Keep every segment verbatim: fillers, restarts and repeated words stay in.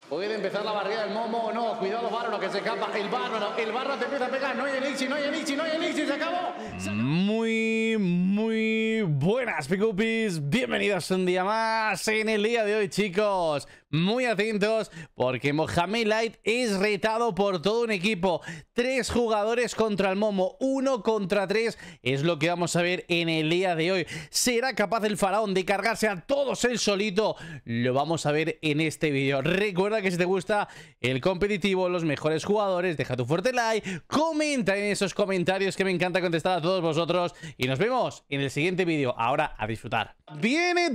Puede empezar la barrida del Momo o no. Cuidado, Bárbaro, que se escapa. El Bárbaro, el Bárbaro te empieza a pegar. No hay elixir, no hay elixir, no hay elixir. Se acabó. Se acabó. Muy, muy buenas, Picupis. Bienvenidos un día más en el día de hoy, chicos. Muy atentos porque Mohamed Light es retado por todo un equipo. Tres jugadores contra el Momo. Uno contra tres es lo que vamos a ver en el día de hoy. ¿Será capaz el faraón de cargarse a todos él solito? Lo vamos a ver en este vídeo. Recuerda que si te gusta el competitivo, los mejores jugadores, deja tu fuerte like, comenta en esos comentarios que me encanta contestar a todos vosotros. Y nos vemos en el siguiente vídeo. Ahora a disfrutar. Viene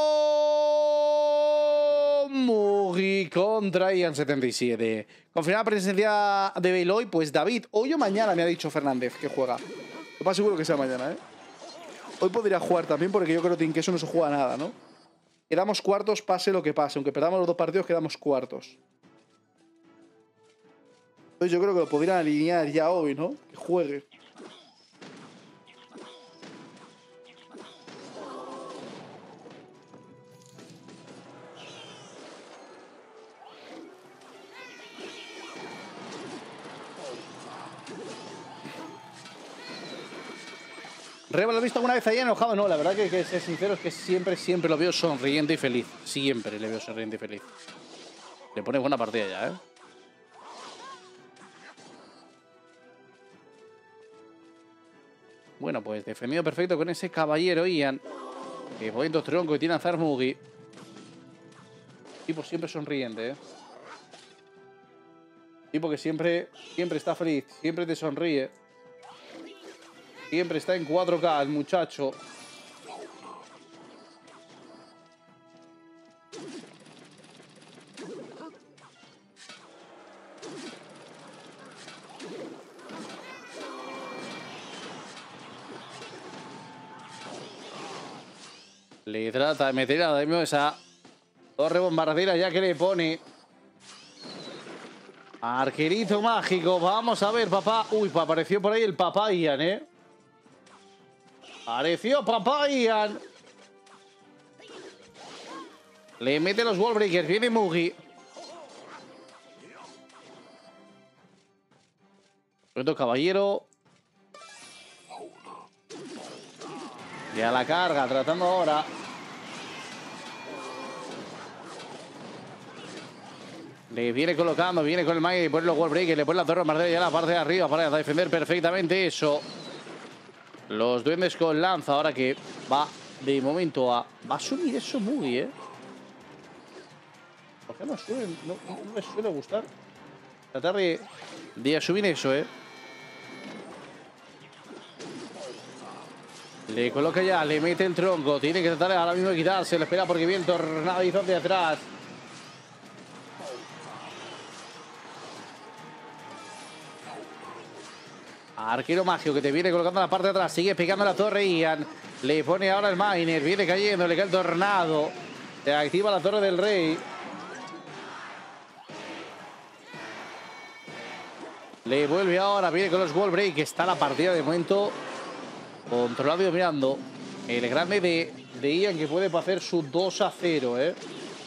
Don Mugi contra Ian setenta y siete. Confirmada la presencia de Bale hoy, pues David, hoy o mañana me ha dicho Fernández que juega. Lo más seguro que sea mañana, ¿eh? Hoy podría jugar también porque yo creo que eso no se juega nada, ¿no? Quedamos cuartos pase lo que pase. Aunque perdamos los dos partidos, quedamos cuartos. Entonces yo creo que lo podrían alinear ya hoy, ¿no? Que juegue. Reba, ¿lo has visto alguna vez ahí enojado? No, la verdad que, que ser sincero es que siempre, siempre lo veo sonriente y feliz. Siempre le veo sonriente y feliz. Le pone buena partida ya, ¿eh? Bueno, pues defendido perfecto con ese caballero Ian. Que bonito tronco y tiene a Zarmugi. Tipo siempre sonriente, ¿eh? Tipo que siempre, siempre está feliz, siempre te sonríe. Siempre está en cuatro K el muchacho. Le trata de meter a Daimio esa torre bombardera ya que le pone. Arquerito mágico. Vamos a ver, papá. Uy, apareció por ahí el papá Ian, ¿eh? Apareció papá Ian. Le mete los wallbreakers. Viene Mugi. Otro caballero. Y a la carga, tratando ahora. Le viene colocando, viene con el Mike, pone los wallbreakers, le pone la torre bombardera ya a la parte de arriba para defender perfectamente eso. Los duendes con lanza, ahora que va de momento a... Va a subir eso muy, ¿eh? ¿Por qué no sube? No, no me suele gustar tratar de, de subir eso, ¿eh? Le coloca ya, le mete el tronco. Tiene que tratar ahora mismo de quitarse. Le espera porque viene el tornado y de atrás. Arquero mágico que te viene colocando en la parte de atrás. Sigue pegando la torre Ian. Le pone ahora el miner. Viene cayendo. Le cae el tornado. Se activa la torre del rey. Le vuelve ahora. Viene con los wall break. Está la partida de momento controlado y dominando. El grande de, de Ian que puede hacer su dos a cero, ¿eh?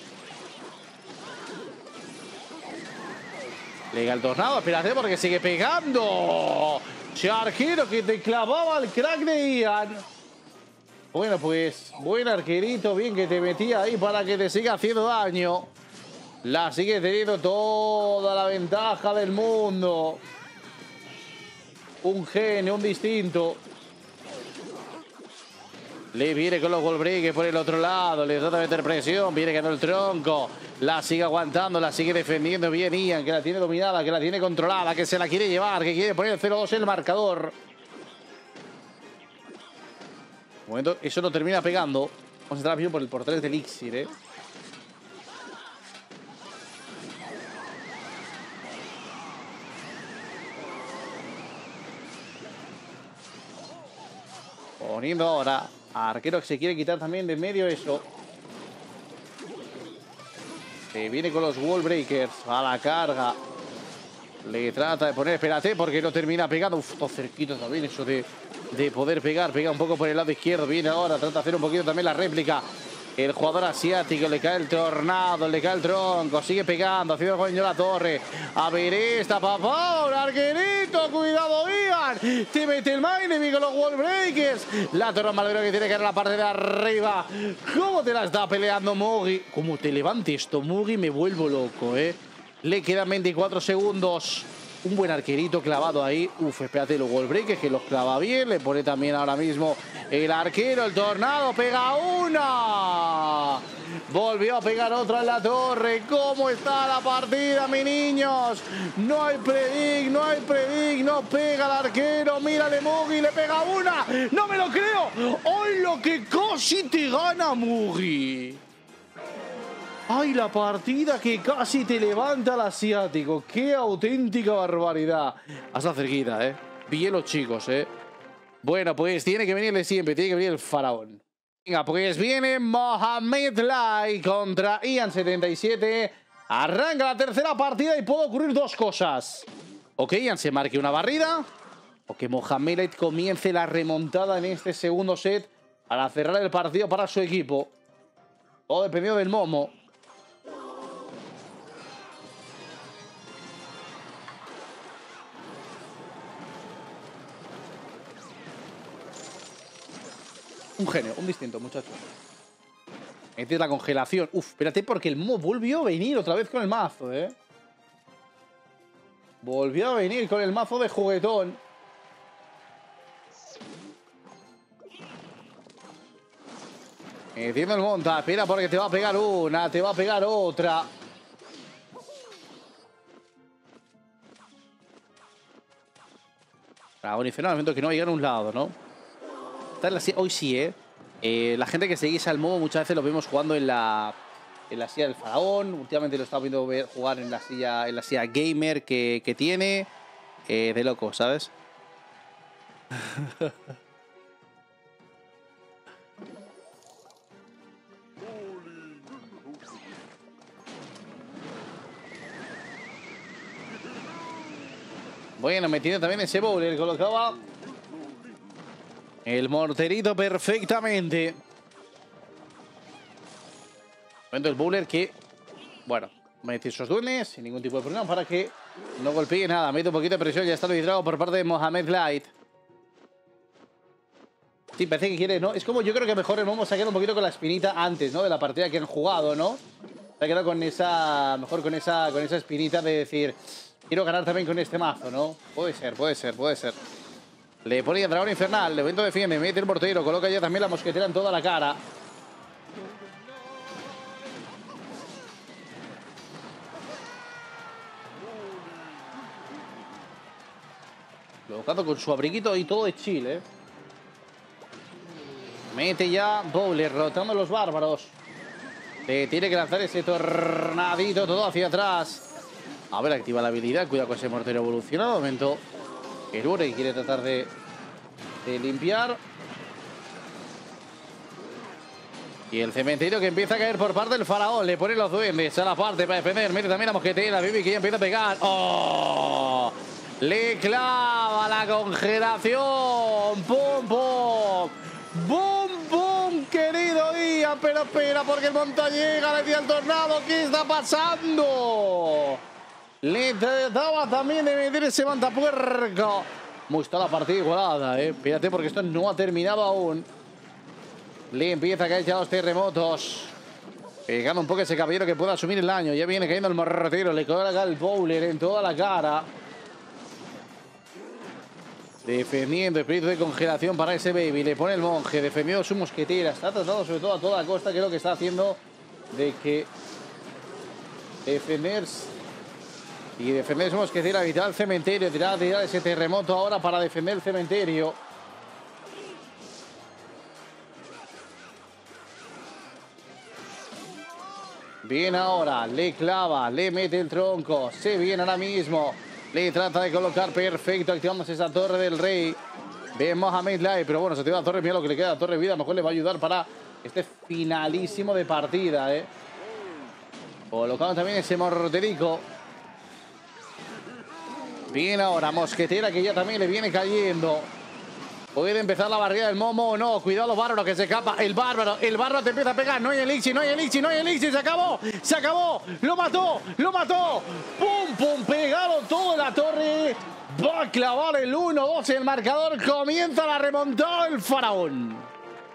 Le llega el tornado. Espérate porque sigue pegando. Arquero que te clavaba el crack de Ian. Bueno, pues buen arquerito, bien que te metía ahí para que te siga haciendo daño. La sigue teniendo toda la ventaja del mundo. Un genio, un distinto. Le viene con los wallbreakers por el otro lado. Le trata de meter presión. Viene ganando el tronco. La sigue aguantando. La sigue defendiendo bien Ian. Que la tiene dominada. Que la tiene controlada. Que se la quiere llevar. Que quiere poner el cero dos en el marcador. De momento eso no termina pegando. Vamos a entrar bien por el por tres del elixir, ¿eh? Poniendo ahora. Arquero que se quiere quitar también de en medio eso. Se viene con los wallbreakers a la carga. Le trata de poner, espérate, porque no termina pegando. Uf, todo cerquito también eso de, de poder pegar. Pega un poco por el lado izquierdo. Viene ahora, trata de hacer un poquito también la réplica. el jugador asiático. Le cae el tornado, le cae el tronco. Sigue pegando, haciendo el coño la torre. A ver esta, papá. Un arquerito. Cuidado, Ian. Te mete el Mindemi con los wall breakers. La torre malvero que tiene que ir a la parte de arriba. ¿Cómo te la está peleando Mugi? Como te levante esto, Mugi, me vuelvo loco, ¿eh? Le quedan veinticuatro segundos. Un buen arquerito clavado ahí. Uf, espérate, los wall breakers que los clava bien. Le pone también ahora mismo el arquero, el tornado. Pega una. Volvió a pegar otra en la torre. ¿Cómo está la partida, mis niños? No hay predic, no hay predic. No pega el arquero. Mírale, Mugi, le pega una. ¡No me lo creo! ¡Ay, lo que casi te gana, Mugi! ¡Ay, la partida que casi te levanta el asiático! ¡Qué auténtica barbaridad! Hasta cerquita, ¿eh? Bien los chicos, ¿eh? Bueno, pues tiene que venirle siempre. Tiene que venir el faraón. Venga, pues viene Mohamed Light contra Ian setenta y siete. Arranca la tercera partida y puede ocurrir dos cosas. O que Ian se marque una barrida, o que Mohamed Light comience la remontada en este segundo set para cerrar el partido para su equipo. Todo dependiendo del Momo. Un genio, un distinto, muchacho. Esta es la congelación. Uf, espérate, porque el Momo volvió a venir otra vez con el mazo, ¿eh? Volvió a venir con el mazo de juguetón. Entiendo el monta. Espera, porque te va a pegar una, te va a pegar otra. Dragón infernal, al momento que no va a llegar a un lado, ¿no? Hoy sí, ¿eh? ¿eh? La gente que seguís al Momo muchas veces lo vemos jugando en la, en la silla del faraón. Últimamente lo he estado viendo ver, jugar en la silla, en la silla gamer que, que tiene. Eh, de loco, ¿sabes? Bueno, metiendo también ese bowler, colocaba el morterito perfectamente. Momento el bowler que, bueno, mete esos duendes sin ningún tipo de problema para que no golpee nada. Mete un poquito de presión, ya está liderado por parte de Mohamed Light. Sí, parece que quiere, ¿no? Es como yo creo que mejor el Momo se ha quedado un poquito con la espinita antes, ¿no? De la partida que han jugado, ¿no? Se ha quedado con esa, mejor con esa, con esa espinita de decir, quiero ganar también con este mazo, ¿no? Puede ser, puede ser, puede ser. Le pone el dragón infernal, el evento defiende, mete el mortero, coloca ya también la mosquetera en toda la cara. Colocando con su abriguito y todo de chill, ¿eh? Mete ya bowler, rotando los bárbaros. Le tiene que lanzar ese tornadito todo hacia atrás. A ver, activa la habilidad, cuidado con ese mortero evolucionado. De momento, el Urey quiere tratar de, de limpiar. Y el cementerio que empieza a caer por parte del faraón. Le pone los duendes a la parte para defender. Mete también la mosquetera, Bibi que ya empieza a pegar. ¡Oh! Le clava la congelación. ¡Pum, pum! ¡Bum, bum, querido Ian! Pero espera, porque el monta llega, le tira el tornado. ¿Qué está pasando? Le trataba también de meter ese mantapuerco. Muy está la partida igualada, eh. Fíjate, porque esto no ha terminado aún. Le empieza a caer ya los terremotos. Pegando un poco ese caballero que pueda asumir el daño. Ya viene cayendo el mortero. Le coloca el bowler en toda la cara. Defendiendo espíritu de congelación para ese baby. Le pone el monje. Defendiendo su mosquetera. Está tratando sobre todo a toda costa, que es lo que está haciendo de que defender y defender su mosquetera, evitar el cementerio, tirar, tirar ese terremoto ahora para defender el cementerio. Bien ahora, le clava, le mete el tronco, se viene ahora mismo. Le trata de colocar perfecto, activamos esa torre del rey. Ve Mohamed Light, pero bueno, se tira la torre, mira lo que le queda a la torre de vida. A lo mejor le va a ayudar para este finalísimo de partida, eh. Colocando también ese morterico. Bien ahora, mosquetera que ya también le viene cayendo. Puede empezar la barrida del Momo o no. Cuidado los bárbaros que se escapa. El bárbaro, el bárbaro te empieza a pegar. No hay elixir, no hay elixir, no hay elixir. Se acabó, se acabó. Lo mató, lo mató. Pum, pum, pegaron todo en la torre. Va a clavar el uno dos en el marcador. Comienza la remontada del faraón.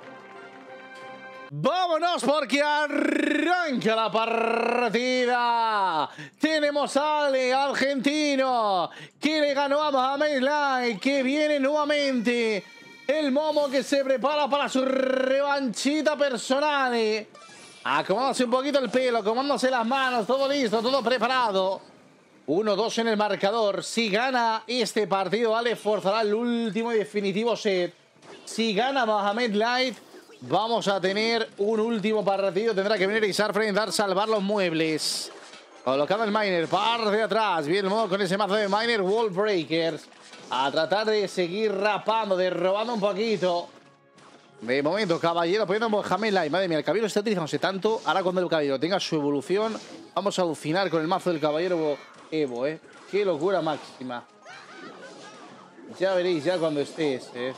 Vámonos porque arranca la partida. Tenemos a Ale, argentino, que le ganó a Mohamed Light, que viene nuevamente. El Momo que se prepara para su revanchita personal. Acomodándose un poquito el pelo, acomodándose las manos, todo listo, todo preparado. uno dos en el marcador. Si gana este partido, Ale forzará el último y definitivo set. Si gana Mohamed Light, vamos a tener un último partido. Tendrá que venir Isarfre a intentar salvar los muebles. Colocando el Miner, par de atrás. Viene el modo con ese mazo de Miner, Wall Breakers. A tratar de seguir rapando, de robando un poquito. De momento, caballero poniendo Mohamed Light. Madre mía, el caballero está utilizándose tanto. Ahora cuando el caballero tenga su evolución, vamos a alucinar con el mazo del caballero Evo, ¿eh? Qué locura máxima. Ya veréis, ya cuando estés, ¿eh?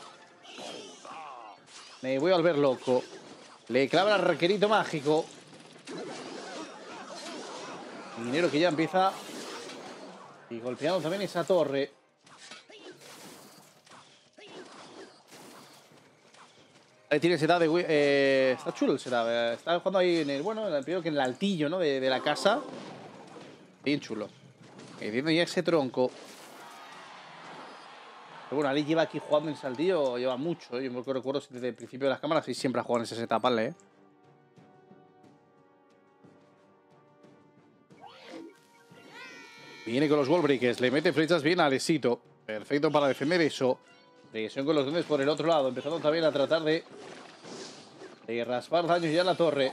Me voy a volver loco. Le clava el arquerito mágico. Minero que ya empieza. Y golpeando también esa torre. Ahí tiene ese setup de... Eh, está chulo el setup. Está jugando ahí en el... Bueno, en el, que en el altillo, ¿no? De, de la casa. Bien chulo. Y viendo ya ese tronco. Pero bueno, Ali lleva aquí jugando en saltillo, lleva mucho, ¿eh? Yo me recuerdo desde el principio de las cámaras y siempre ha jugado en ese setup, ¿vale? ¿eh? Viene con los wallbreakers, le mete flechas bien a Alesito. Perfecto para defender eso. Presión con los duendes por el otro lado, empezando también a tratar de, de raspar daños ya en la torre.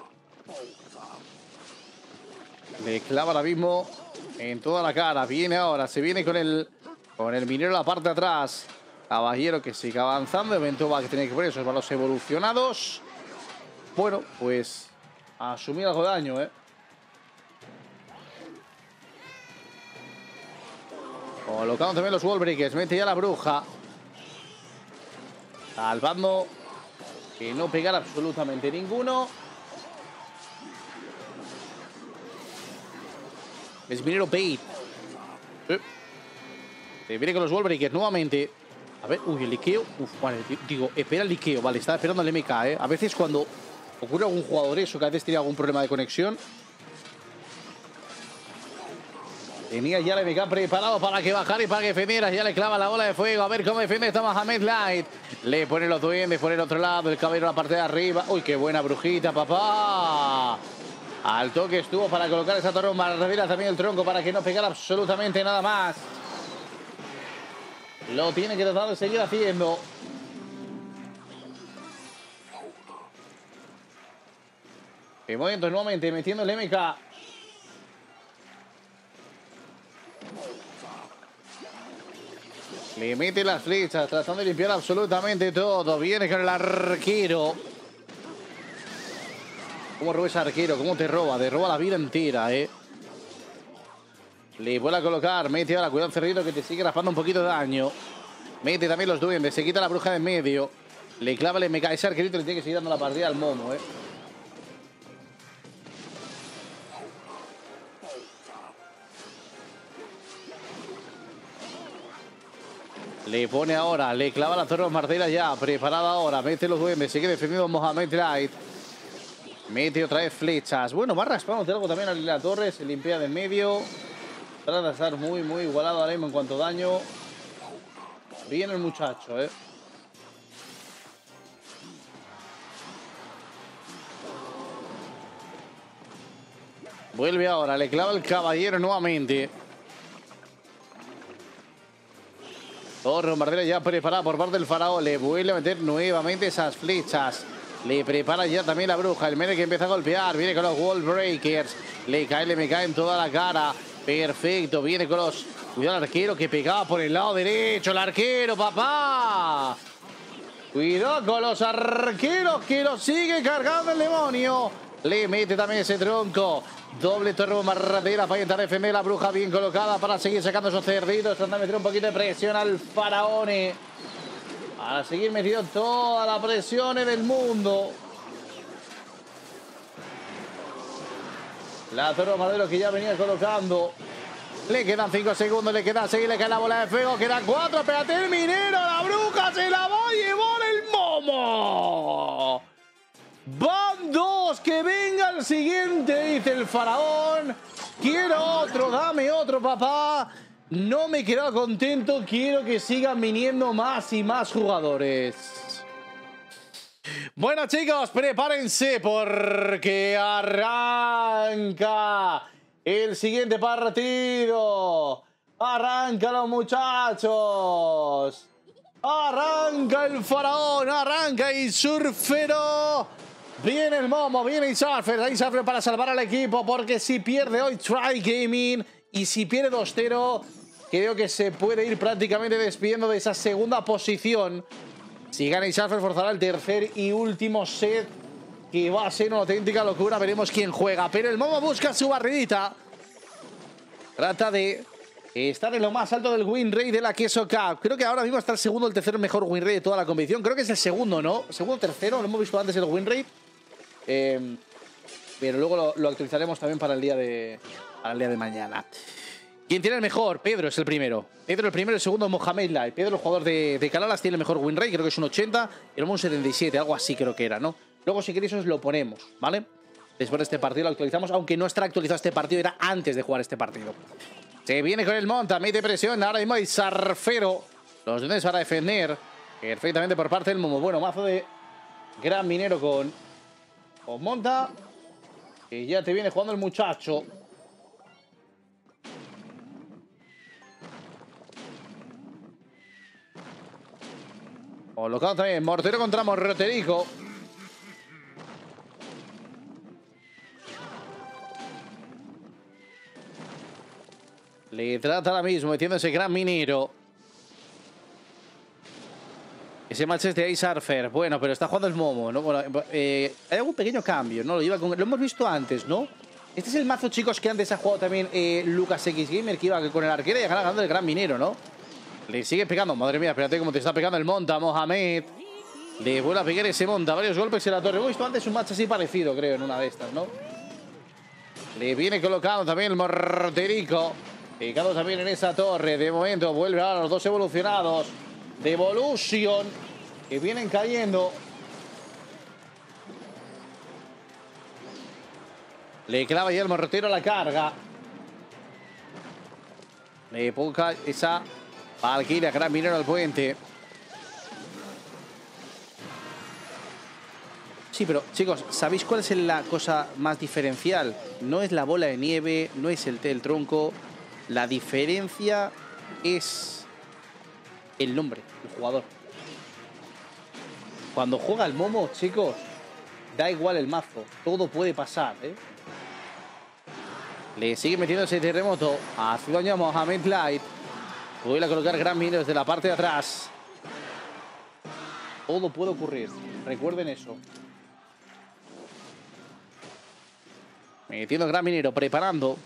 Le clava ahora mismo en toda la cara. Viene ahora, se viene con el... Con el minero en la parte de atrás. Caballero que sigue avanzando. De momento va a tener que poner esos balos evolucionados. Bueno, pues a asumir algo de daño, ¿eh? Colocando también los wallbreakers. Mete ya la bruja. Salvando que no pegara absolutamente ninguno. Es minero bait. ¿Eh? Se viene con los wallbreakers nuevamente. A ver, uy, el liqueo. Uf, vale, digo, espera el liqueo. Vale, está esperando el M K, ¿eh? A veces cuando ocurre algún jugador eso, que a veces tiene algún problema de conexión. Tenía ya el M K preparado para que bajara y para que defendiera. Ya le clava la bola de fuego. A ver cómo defiende esta Mohamed Light. Le pone los duendes por el otro lado. El caballero a la parte de arriba. Uy, qué buena brujita, papá. Al toque estuvo para colocar esa torre bombardera, también el tronco para que no pegara absolutamente nada más. Lo tiene que tratar de seguir haciendo. En momentos nuevamente metiendo el M K. Le mete las flechas, tratando de limpiar absolutamente todo. Viene con el arquero. ¿Cómo roba ese arquero? ¿Cómo te roba? Te roba la vida entera, ¿eh? Le vuelve a colocar. Mete ahora, cuidado Cerrito que te sigue raspando un poquito de daño. Mete también los duendes. Se quita la bruja de en medio. Le clava el M K. Ese arquerito le tiene que seguir dando la partida al Momo, ¿eh? Le pone ahora. Le clava la torre bombardera ya. Preparada ahora. Mete los duendes. Sigue defendiendo Mohamed Light. Mete otra vez flechas. Bueno, va raspando algo también a la torre. Se limpia de en medio. Trata de estar muy, muy igualado ahora mismo en cuanto a daño. Bien el muchacho, ¿eh? Vuelve ahora. Le clava el caballero nuevamente. Torre bombardera ya preparada por parte del faraón. Le vuelve a meter nuevamente esas flechas. Le prepara ya también la bruja. El Mene que empieza a golpear. Viene con los wall breakers. Le cae, le me cae en toda la cara. Perfecto. Viene con los... Cuidado el arquero que pegaba por el lado derecho. El arquero, papá. Cuidado con los arqueros que lo sigue cargando el demonio. Le mete también ese tronco. Doble torre bombardera para intentar defender la bruja bien colocada para seguir sacando esos cerditos. Tratando de meter un poquito de presión al faraón. Para seguir metido toda la presión en el mundo. Lázaro Madero que ya venía colocando. Le quedan cinco segundos, le queda seis, le queda la bola de fuego, quedan cuatro. Espérate el minero, la bruja se la va a llevar el momo. Van dos, que venga el siguiente, dice el faraón. Quiero otro, dame otro, papá. No me he quedado contento, quiero que sigan viniendo más y más jugadores. Bueno, chicos, prepárense porque arranca el siguiente partido. Arranca los muchachos. Arranca el faraón, arranca el surfero. Viene el momo, viene el surfer. Hay surfer para salvar al equipo porque si pierde hoy Try Gaming y si pierde dos cero, creo que se puede ir prácticamente despidiendo de esa segunda posición. Si gana Isarfer, forzará el tercer y último set, que va a ser una auténtica locura. Veremos quién juega. Pero el momo busca su barridita. Trata de estar en lo más alto del win rate de la Queso Cup. Creo que ahora mismo está el segundo o el tercer mejor win rate de toda la competición. Creo que es el segundo, ¿no? Segundo o tercero. Lo hemos visto antes el win rate. Eh, pero luego lo, lo actualizaremos también para el día de, para el día de mañana. ¿Quién tiene el mejor? Pedro es el primero. Pedro el primero, el segundo Mohamed Light. Pedro, el jugador de, de Calalas, tiene el mejor win rate, creo que es un ochenta. Y el un setenta y siete, algo así creo que era, ¿no? Luego, si queréis, os lo ponemos, ¿vale? Después de este partido lo actualizamos, aunque no estará actualizado este partido, era antes de jugar este partido. Se viene con el monta, mete presión. Ahora mismo hay Sarfero. Los duendes para defender. Perfectamente por parte del momo. Bueno, mazo de gran minero con, con monta. Que ya te viene jugando el muchacho. Colocado también, mortero contra morterico. Le trata ahora mismo, metiendo ese gran minero. Ese match es de Ice Surfer. Bueno, pero está jugando el momo, ¿no? Bueno, eh, hay algún pequeño cambio, ¿no? Lo, iba con, lo hemos visto antes, ¿no? Este es el mazo, chicos, que antes ha jugado también eh, Lucas X Gamer, que iba con el arquero y acaba ganando el gran minero, ¿no? Le sigue pegando. Madre mía, espérate cómo te está pegando el monta, Mohamed. Le vuelve a pegar ese monta. Varios golpes en la torre. Hemos visto antes un match así parecido, creo, en una de estas, ¿no? Le viene colocado también el morterico. Pegado también en esa torre. De momento vuelve a los dos evolucionados. De Evolution. Que vienen cayendo. Le clava ya el mortero a la carga. Le ponga esa Valkyria, gran minero al puente. Sí, pero chicos, ¿sabéis cuál es la cosa más diferencial? No es la bola de nieve, no es el té del tronco. La diferencia es el nombre, el jugador. Cuando juega el momo, chicos, da igual el mazo. Todo puede pasar, ¿eh? Le sigue metiendo ese terremoto. Hace daño a Mohamed Light. Vuelve a colocar gran minero desde la parte de atrás. Todo puede ocurrir. Recuerden eso. Metiendo gran minero, preparando.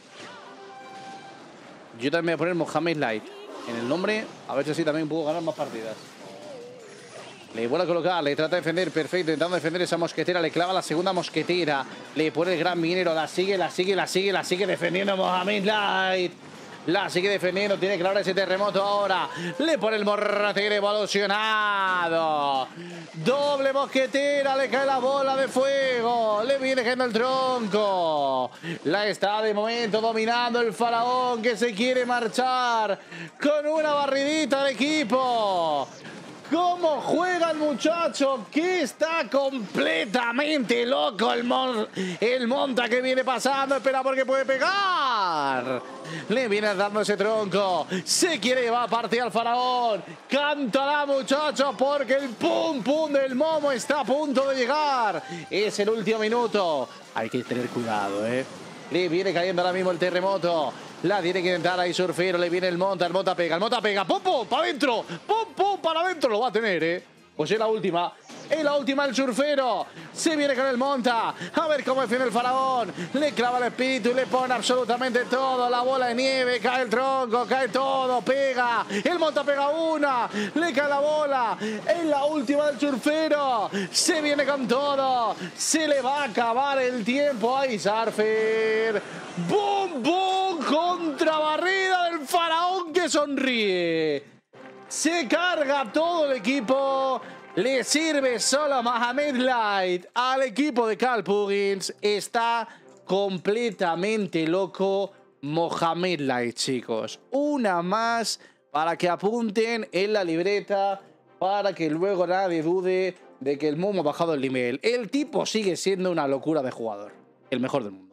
Yo también voy a poner Mohamed Light en el nombre. A ver si así también puedo ganar más partidas. Le vuelve a colocar, le trata de defender, perfecto, intentando defender esa mosquetera, le clava la segunda mosquetera, le pone el gran minero, la sigue, la sigue, la sigue, la sigue defendiendo Mohamed Light. La sigue defendiendo, tiene que clavar ese terremoto ahora. Le pone el mortero evolucionado. Doble mosquetera, le cae la bola de fuego. Le viene cayendo el tronco. La está de momento dominando el faraón, que se quiere marchar con una barridita de equipo. ¿Cómo juega el muchacho? Que está completamente loco el, mon el monta que viene pasando. Espera porque puede pegar. Le viene dando ese tronco. Se quiere llevar a partir al faraón. Cántala, muchacho, porque el pum pum del momo está a punto de llegar. Es el último minuto. Hay que tener cuidado, ¿eh? Le viene cayendo ahora mismo el terremoto. La tiene que intentar ahí surfero. Le viene el monta. El monta pega. El monta pega. ¡Pum, pum! ¡Para adentro! ¡Pum, pum! ¡Para adentro! Lo va a tener, ¿eh? Pues es la última. En la última el surfero. Se viene con el monta. A ver cómo defiende el faraón. Le clava el espíritu y le pone absolutamente todo. La bola de nieve. Cae el tronco. Cae todo. Pega. El monta pega una. Le cae la bola. En la última del surfero. Se viene con todo. Se le va a acabar el tiempo a Isarfer. ¡Bum, bum! Contra barrida del faraón que sonríe. Se carga todo el equipo. Le sirve solo a Mohamed Light. Al equipo de Carl Puggins. Está completamente loco Mohamed Light, chicos. Una más para que apunten en la libreta. Para que luego nadie dude de que el Momo ha bajado el nivel. El tipo sigue siendo una locura de jugador. El mejor del mundo.